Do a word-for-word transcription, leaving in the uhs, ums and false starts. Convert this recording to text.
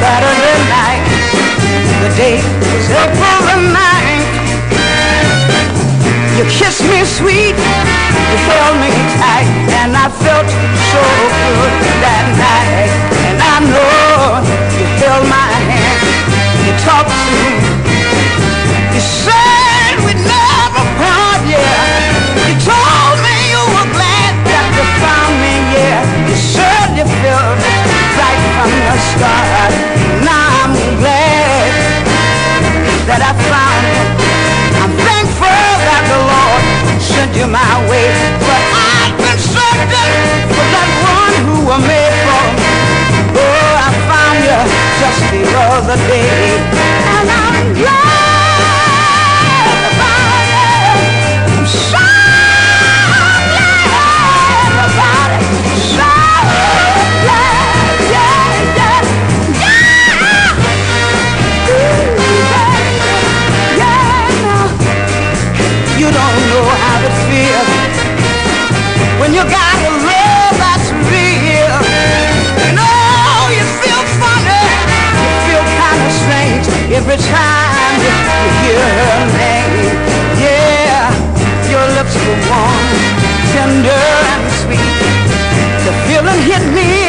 Saturday night. The date was April the ninth. You kissed me sweet, you held me tight, and I felt so good that night. And I know you held my hand, you talked to me, you said we'd never part, yeah. You told me you were glad that you found me, yeah. You said you felt it right from the start. Now I'm glad that I found it. I'm thankful that the Lord sent you my way, but I've been searching for that one who was made for me. Oh, I found you just the other day, and I'm glad about it. I'm so glad about it. So glad, yeah, yeah, yeah. Ooh, baby, yeah, no. You don't know how it feels when you got a love that's real. You know you feel funny, you feel kind of strange every time you, you hear her name. Yeah, your lips were warm, tender and sweet. The feeling hit me